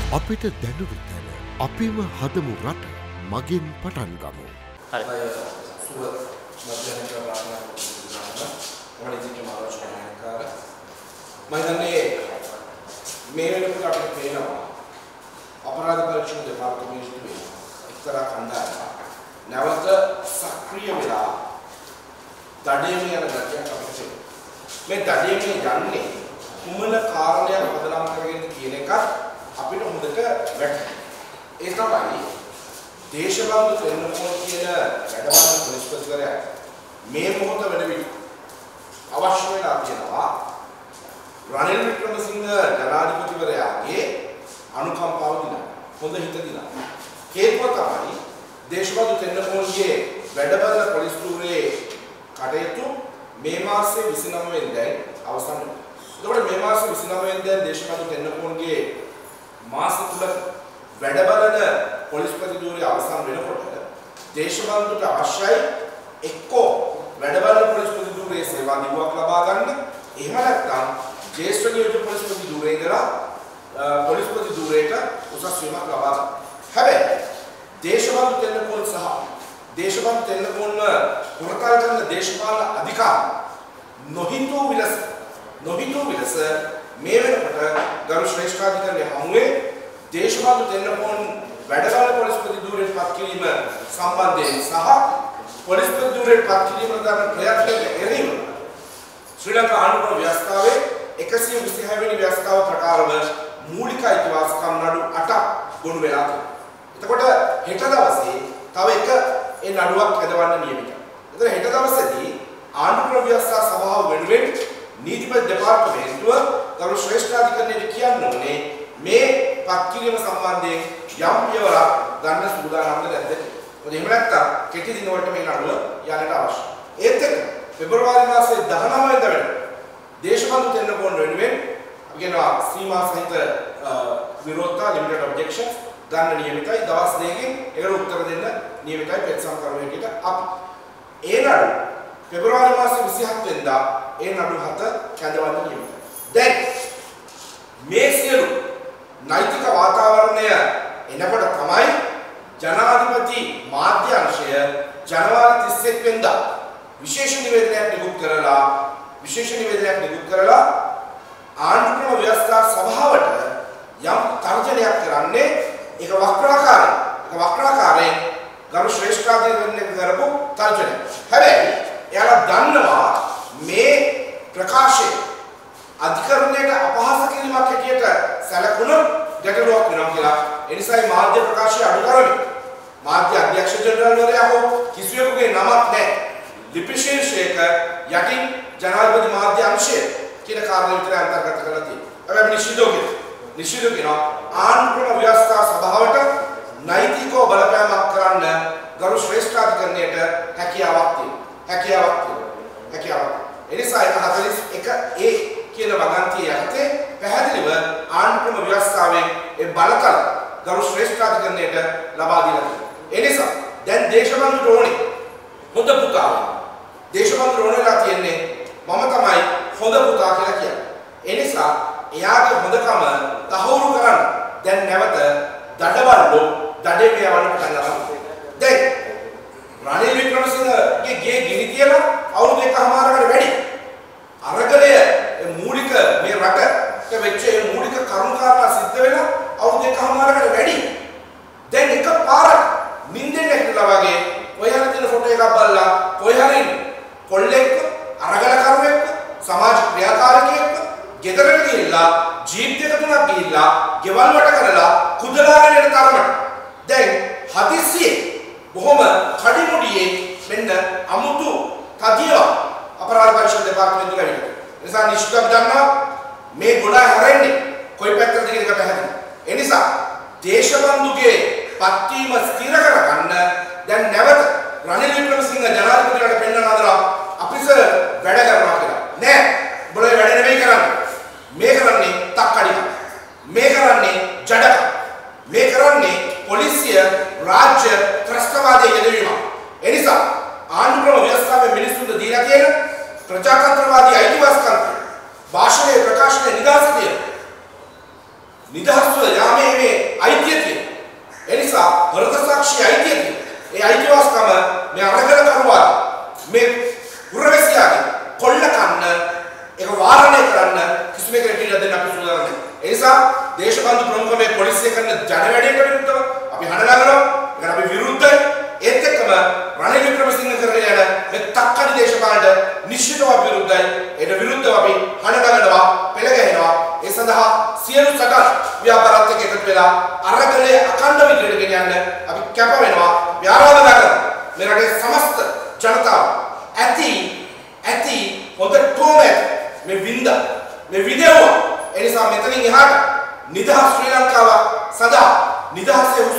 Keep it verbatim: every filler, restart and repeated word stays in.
අපිට දැනුණු තැන අපිම හදමු රට මගින් පටන් ගමු. හරි. සුබ මධ්‍යහන ප්‍රාර්ථනා කරනවා. වණිජික මාර්ගශාලාකාර. මම දන්නේ මේ වෙනකොට අපිට පේනවා අපරාධ පරීක්ෂණ දෙපාර්තමේන්තුවේ එක්තරා කණ්ඩායමක් නැවත සක්‍රිය වෙලා දඩයමේ යන ගතියක් අපිට තියෙනවා. මේ දඩයමේ යන්නේ කුමන කාරණයක් පදනම් කරගෙන කියන එක අපිට හොඳට වැටහෙනවා. ඒ තමයි දේශබන්දු දෙන්නකෝ කියන වැඩබලන පොලිස්පතිවරයා මේ මොහොත වෙන විට අවශ්‍ය වෙලා තියෙනවා රනිල් වික්‍රමසිංහ ජනාධිපතිවරයාගේ අනුකම්පාව දිනා හොඳ හිත දිනා. හේතුව තමයි දේශබන්දු දෙන්නකෝගේ වැඩබලන පොලිස් ධූරයේ කටයුතු මේ මාසයේ විසිනව වෙනිදා අවසන් වෙනවා. එතකොට මේ මාසයේ විසිනව වෙනිදා දේශබන්දු දෙන්නකෝගේ මාස තුනක වැඩබලන පොලිස්පති ධූරය අවසන් වෙනකොට දේශබන්දුට අවශ්‍යයි එක්කෝ වැඩබලන පොලිස්පති ධූරයේ සේවා දිගුවක් ලබා ගන්න. එහෙම නැත්නම් ජ්‍යෙෂ්ඨ නියෝජ්‍ය පොලිස්පති ධූරයේ ඉඳලා පොලිස්පති ධූරයට උසස් වීමක් ලබා ගන්න. හැබැයි දේශබන්දු දෙන්නකෝන් සහ දේශබන්දු දෙන්නකෝන්ව පුරකල් කරන දේශපාලන අධිකාර නොහිතෝ විලස නොහිතෝ විලස මේ වෙනකොට ගරු ශ්‍රේෂ්ඨාධිකරණයේ හමුවේ දේශබන්දු දෙන්නකෝන් වැඩබලන පොලිස්පති ධූරයට පත් කිරීම සම්බන්ධයෙන් සහ පොලිස්පති ධූරයට පත් කිරීම දරන ප්‍රයත්නයක එරෙහිව ශ්‍රී ලංකා ආණ්ඩුක්‍රම ව්‍යවස්ථාවේ එකසිය විසිහය වෙනි ව්‍යවස්ථාව ප්‍රකාරව මූලික අයිතිවාසිකම් නඩු අටක් ගොනු වෙලා තියෙනවා. එතකොට හෙට දවසේ තව එක ඒ නඩුවක් හදවන්න නියමිතයි. එතකොට හෙට දවසේදී ආණ්ඩුක්‍රම ව්‍යවස්ථා සභාව වෙනුවෙන් නීතිපති දෙපාර්තමේන්තුව ගරු ශ්‍රේෂ්ඨාධිකරණයට කියන්න ඕනේ මේ පත් කිරීම සම්බන්ධයෙන් යම් පියවරක් ගන්න සූදානම්ද නැද්ද කියලා. මොකද එහෙම නැත්නම් කෙටි දින වලට මේ නඩුව යන්නට අවශ්‍යයි. ඒත් එක්ක පෙබරවාරි මාසයේ දහනව වෙනිදා වෙන දේශබන්දු දෙන්නකෝන් වෙනුවෙන් අපි කියනවා සීමා සහිත විරෝධතා ලිමිටඩ් ඔබ්ජෙක්ෂන්ස් ගන්න නියමිතයි. දවස් දෙකකින් ඒකට උත්තර දෙන්න නියමිතයි පෙත්සම් කර්මයකට අපි. ඒ නඩුව පෙබරවාරි මාසයේ විසිහත් වෙනිදා ඒ නඩුව හත කැඳවන්න නියමිතයි. දැන් මේ සියලු නෛතික වාතාවරණය එනකොට තමයි ජනාධිපති මාධ්‍ය අංශය ජනවාරි තිස් එක් වෙනිදා විශේෂ නිවේදනයක් නිකුත් කරලා විශේෂ නිවේදනයක් නිකුත් කරලා ආණ්ඩුක්‍රම ව්‍යවස්ථා සභාවට යම් තර්ජනයක් කරන්නේ ඒක වක්‍රාකාරයි. ඒක වක්‍රාකාරයෙන් ගරු ශ්‍රේෂ්ඨාධිකරණය කරපු තර්ජනය. හැබැයි එයාලා දන්නවා මේ ප්‍රකාශය අධිකරණයට අපහාස කිරීමක් හැටියට සැලකුණොත් ගැටලුවක් වෙනවා කියලා. ඒ නිසායි මාධ්‍ය ප්‍රකාශය අඩු කරන්නේ. මාධ්‍ය අධ්‍යක්ෂ ජනරල්වරයා හෝ කිසිවෙකුගේ නමක් නැහැ. ලිපි ශීර්ෂයක යටින් ජනාධිපති මාධ්‍ය අංශය කියන කාරණේ විතරයි අන්තර්ගත කරලා තියෙන්නේ. හැබැයි නිශ්චිතව කියනවා. නිශ්චිතව කියනවා ආණ්ඩුක්‍රම ව්‍යවස්ථා සභාවට නෛතිකව බලපෑමක් කරන්න ගරු ශ්‍රේෂ්ඨාධිකරණයට හැකියාවක් තියෙනවා. හැකියාවක් තියෙනවා. හැකියාවක්. ඒ නිසා එක හතළිස් එක ඒ කියන වගන්තිය යටතේ පැහැදිලිව ආණ්ඩුක්‍රම ව්‍යවස්ථාවෙන් ඒ බලතල ගරු ශ්‍රේෂ්ඨාධිකරණයට ලබා දීලා තියෙනවා. ඒ නිසා දැන් දේශබන්දුට ඕනේ හොඳ පුතා. දේශබන්දුට ඕනෙලා තියෙන්නේ මම තමයි හොඳ පුතා කියලා කියන්නේ. ඒ නිසා එයාගේ හොඳකම තහවුරු කරන්න දැන් නැවත දඩබල්ලෝ දඩේ මෙයවන්න පටන් ගන්නවා. දැන් රනිල් වික්‍රමසිංහගේ ගේ ගිනි තියලා අවුරුදු එකමාරකට වැඩි අරගලය මූලික මේ රටට වෙච්ච මේ මූලික කරුණු කාරණා සිද්ධ වෙලා අවුරුදු එකමාරකට වැඩි දැන් එක පාරක් නිින්දෙන් නැගිටලා වගේ ඔය හරින දින ෆොටෝ එකක් බලලා ඔය හරින් කොල්ලෙක් අරගල කරුවෙක් සමාජ ක්‍රියාකාරකයෙක් ගෙදරට ගිහිල්ලා ජීප් දෙක තුනක් ගිහිල්ලා ගෙවල් වට කරලා කුදලාගෙන යන තරමට දැන් හදිස්සියේ බොහොම කඩිමුඩියේ මෙන්න අමුතු කදියව අපරාධ පරීක්ෂණ දෙපාර්තමේන්තුව ඇවිල්ලා. ඒ නිසා නිශ්චිතව දන්නවා මේ ගොඩ හැරෙන්නේ කොයි පැත්තටද කියන එක පැහැදිලි. ඒ නිසා දේශබන්දුගේ පත්වීම ස්ථිර කරගන්න දැන් නැවත රනිල් වික්‍රමසිංහ ජනාධිපතිවරයාට පෙන්වන අදලා අපිස වැඩ කරනවා කියලා. නෑ. උඹලා වැඩ නෙමෙයි කරන්නේ. මේ කරන්නේ තක්කඩික. මේ කරන්නේ ජඩක. මේ කරන්නේ පොලිසිය රාජ්‍ය ත්‍රස්තවාදයේ යෙදවීම. ඒ නිසා ආණ්ඩුක්‍රම ව්‍යවස්ථාවේ මිනිස්සුන්ට දීලා තියෙන ප්‍රජාතන්ත්‍රවාදී අයිතිවාසිකම් භාෂණයේ ප්‍රකාශනයේ නිදහස තියෙන නිදහස්ව යාමේ මේ අයිතිය තියෙනවා. ඒ නිසා හෘද සාක්ෂි අයිතිය තියෙනවා. ඒ අයිතිවාසිකම මේ අරගල කරුවා මේ පුරවැසියාගේ කොල්ල කන්න ඒක වාරණය කරන්න කිසිම කෙනෙක් ඉඩ දෙන්න අපි සූදානම් නැහැ. ඒ නිසා දේශබන්දු ප්‍රමුඛ මේ පොලිසිය කරන ජනවැඩියට විරුද්ධව අපි හඬ නගනවා. ඒකට අපි විරුද්ධයි. ඒත් එක්කම රනිල් වික්‍රමසිංහ කරගෙන යන මේ තක්කඩි දේශපාලනට නිශ්චිතව විරුද්ධයි. ඒට විරුද්ධව අපි හඬ නගනවා, පෙළ ගැහෙනවා. ඒ සඳහා සියලු සටන් ව්‍යාපාරات එක්ක එකතු වෙලා අරගලයේ අඛණ්ඩ විදිහට ගෙනියන්න අපි කැප වෙනවා. අපි ආරාධනා කරනවා මේ රටේ සමස්ත ජනතාව ඇති ඇති හොඳටම මේ වින්ද මේ විදේව ඒ නිසා මෙතනින් එහාට නිදහස් ශ්‍රී ලංකාව සදා නිදහසේ